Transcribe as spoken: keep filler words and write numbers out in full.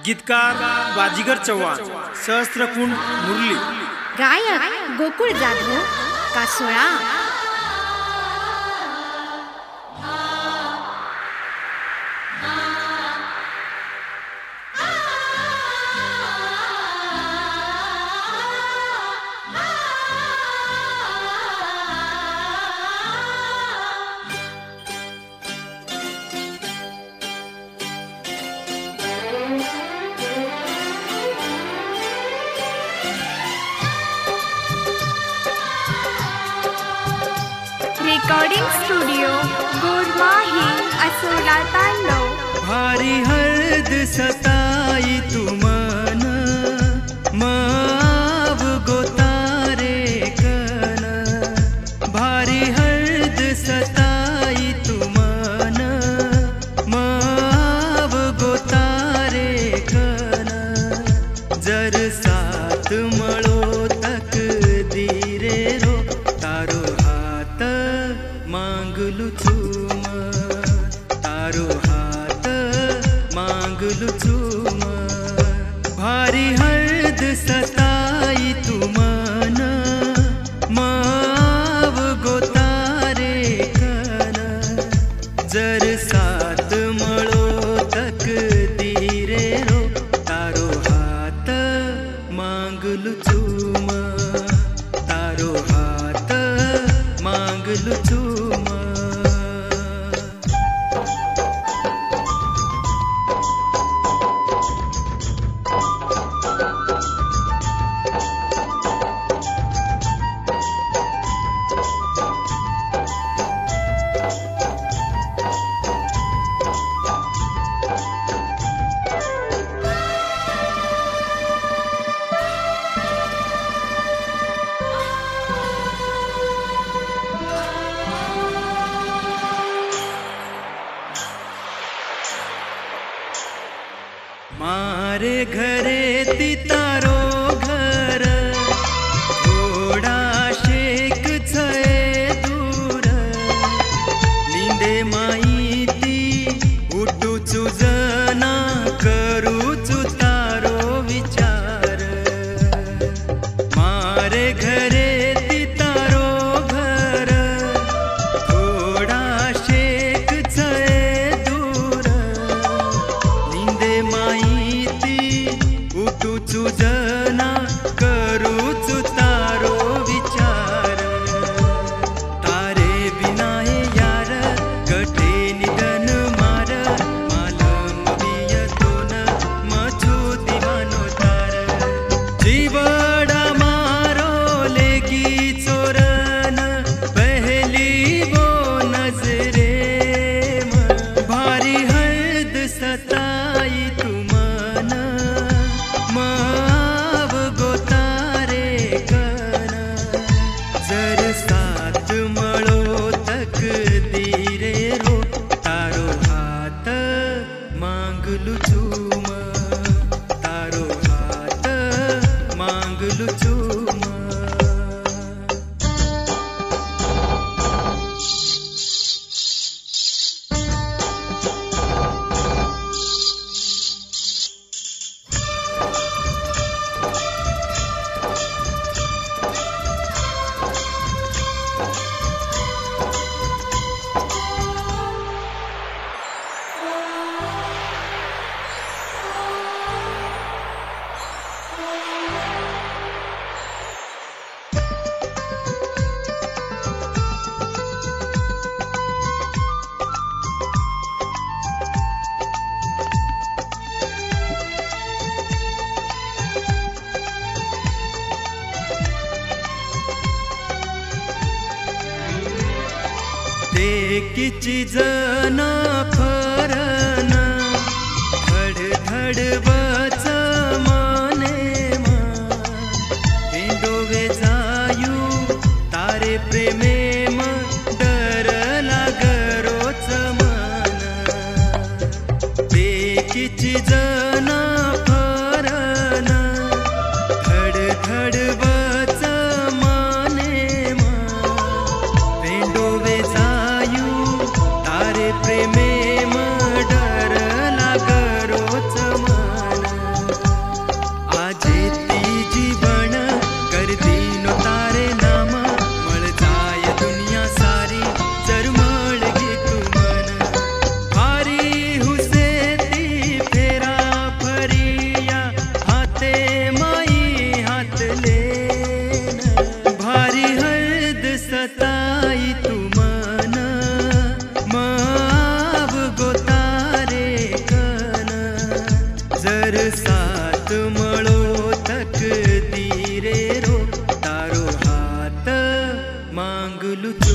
गीतकार बाजीगर चव्हाण, सहस्त्रकुंड मुरली, गायक Gokul Jadhav Kasola. Recording studio गोरमाही असोला तांडव। भारी हळद सताई तू मन माव गोतारे कन, भारी हळद सताई तू मन माव गोतारे कन, जर साथ मळो तक दीरे रो तारो हात मांगलु चूम, तारो हात मांगलु चूम, भारी हळद सताई तू मन माव गोतारे कन, जर साथ मळो तक दीरे रो तारो हात मांगलु चूम, तारो हात मांगलु चूम। मारे घरे ती तारो घर थोड़ा शेक छे दूर, निंदे माई ती उठूचु जना करूचु तारो विचार, मारे घरे ती तारो घर थोड़ा शेक छे दूर, निंदे माई उठूचु जना करूचु तारो विचार, तारे बिना हे यार कटे निधन मार, मालम बियतोन मचू दिवानो तार, जीवड़ा मारो लेगी चोरन पहली वो नजरे में, भारी हळद सताई तू मन माव गोतारे कन, जर साथ मळो तक दीरे रो तारो हात मांगलु चूम, तारो हात मांगलु चूम। किची जना फरन धड धड वच माने मा, भेंडोवे जायू तारे प्रेमे म डर लागरोच मन, ते किची जना फरन धड धड वच माने मा, भेंडोवे प्रेमे म डर लागरोच मन, जर साथ मळो तक दीरे रो तारो हाथ मांगलू।